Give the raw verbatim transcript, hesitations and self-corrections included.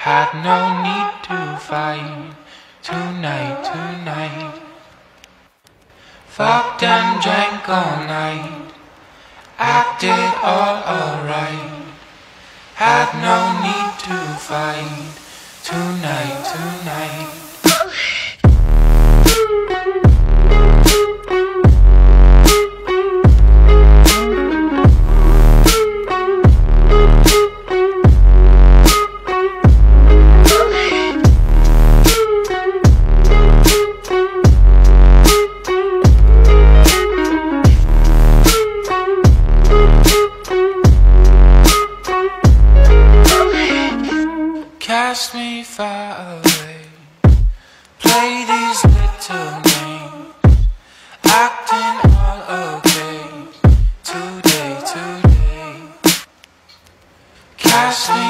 Had no need to fight tonight, tonight. Fucked and drank all night, acted all alright. Had no need to fight tonight, tonight. Cast me far away, play these little games, acting all okay, today, today. Cast me